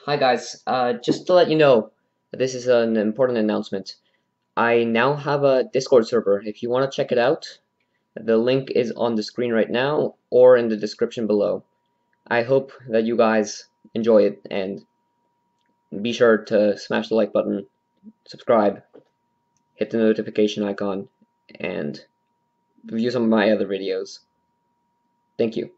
Hi guys, just to let you know, this is an important announcement. I now have a Discord server. If you want to check it out, the link is on the screen right now or in the description below. I hope that you guys enjoy it and be sure to smash the like button, subscribe, hit the notification icon, and view some of my other videos. Thank you.